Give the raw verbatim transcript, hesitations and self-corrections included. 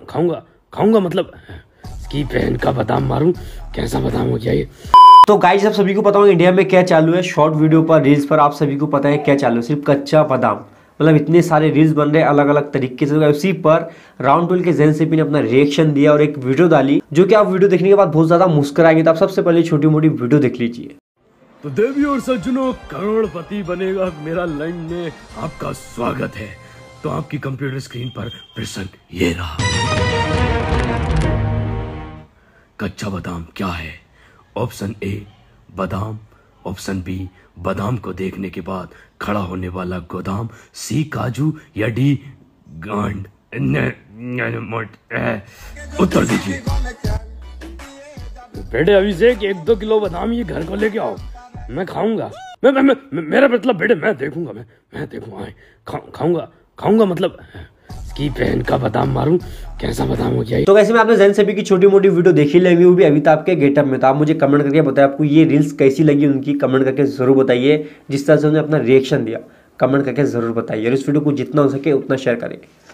खाऊंगा खाऊंगा मतलब इसकी बहन का बादाम मारूं, कैसा बादाम हो गया ये। तो गाइस आप सभी को पता होगा इंडिया में क्या चालू है, शॉर्ट वीडियो पर रील्स पर आप सभी को पता है क्या चालू है, सिर्फ कच्चा बादाम। मतलब इतने सारे रील्स बन रहे हैं अलग अलग तरीके से। उसी पर राउंड ट्वेल्व के जैन सेपी ने अपना रिएक्शन दिया और एक वीडियो डाली, जो कि आप वीडियो देखने के बाद बहुत ज्यादा मुस्कुराएंगे। तो आप सबसे पहले छोटी मोटी वीडियो देख लीजिए। तो देवी और सज्जनों, करोड़पति बनेगा मेरा लाइन में आपका स्वागत है। तो आपकी कंप्यूटर स्क्रीन पर प्रश्न ये रहा, कच्चा बादाम क्या है? ऑप्शन ए बादाम, ऑप्शन बी बादाम को देखने के बाद खड़ा होने वाला गोदाम, सी काजू या डी गांड। न, न, मोट, ए, उत्तर दीजिए। बेटे अभिषेक, एक दो किलो बादाम ये घर को लेके आओ, मैं खाऊंगा। मैं, मैं, मैं मेरा मतलब बेटे मैं देखूंगा, मैं मैं देखूंगा खा, खाऊंगा खाऊंगा मतलब इसकी बहन का बादाम मारूं, कैसा बादाम हो गया। तो वैसे में आपने जैन सेपी की छोटी मोटी वीडियो देखी लेंगी, वो भी अभी तक आपके गेटअप में। तो आप मुझे कमेंट करके बताएं आपको ये रील्स कैसी लगी, उनकी कमेंट करके जरूर बताइए। जिस तरह से उन्होंने अपना रिएक्शन दिया कमेंट करके जरूर बताइए, और इस वीडियो को जितना हो सके उतना शेयर करें।